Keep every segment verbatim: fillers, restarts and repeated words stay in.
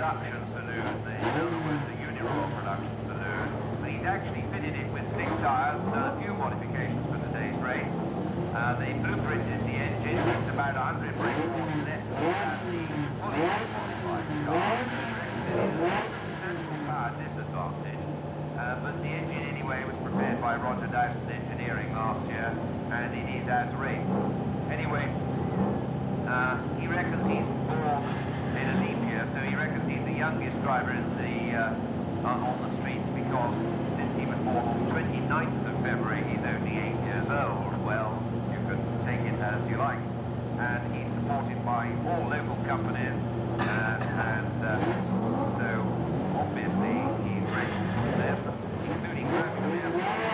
production saloon, in other words, the Uniroyal production saloon, but he's actually fitted it with slick tyres and done a few modifications for today's race. Uh, they blueprinted the engine, it's about one hundred brake force less than the fully modified car. He reckons it is a substantial power disadvantage, uh, but the engine anyway was prepared by Roger Dowson Engineering last year, and it is as raced. Anyway, uh, he reckons he's born in a leap year, so he reckons he's the youngest driver in the uh, on the streets, because since he was born on the twenty-ninth of February, he's only eight years old. Well, you could take it as you like. And he's supported by all local companies, uh, and uh, so obviously he's raced for them, including Birmingham.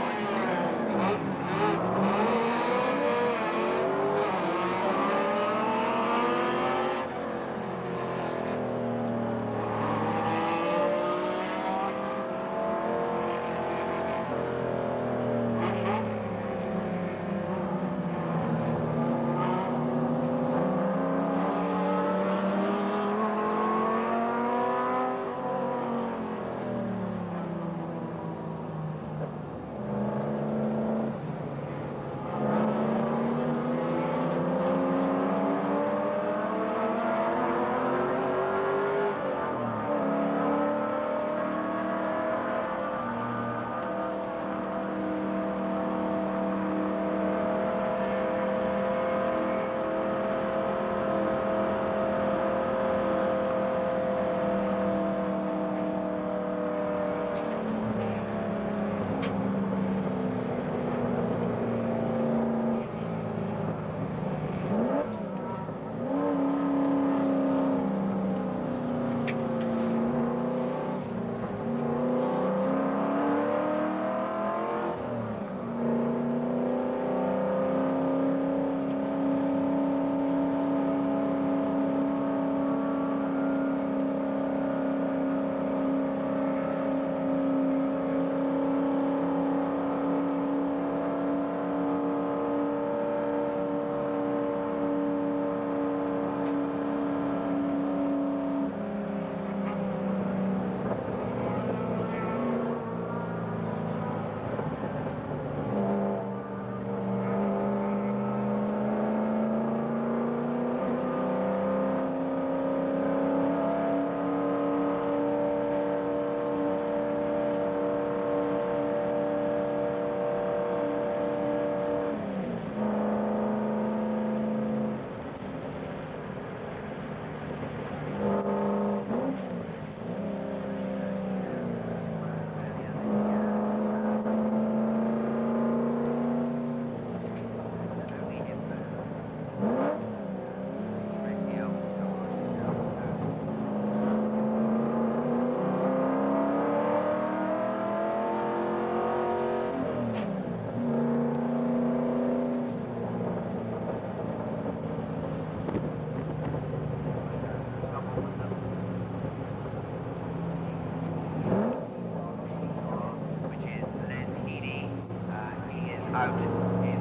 Out in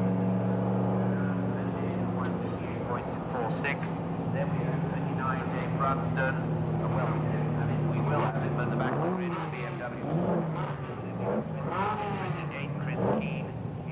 one point four six. Then we have thirty-nine Dave Branston. Oh, well, I mean, we will have him at the back of the grid in B M W. twenty-eight Chris Keane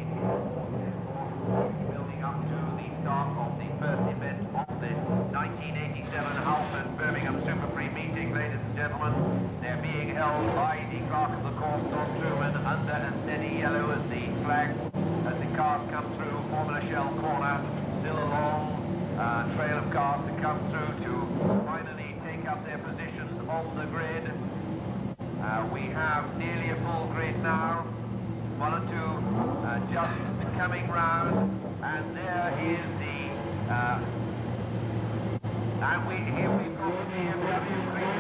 building up to the start of the first event of this nineteen eighty-seven Halford Birmingham Superprix meeting, ladies and gentlemen. They're being held by the clerk of the course, Don Truman, under as steady yellow as the flags. As the cars come through Formula Shell corner, still a long uh, trail of cars to come through to finally take up their positions on the grid. Uh, we have nearly a full grid now, one or two uh, just coming round, and there is the, uh, and we, here we've got the B M W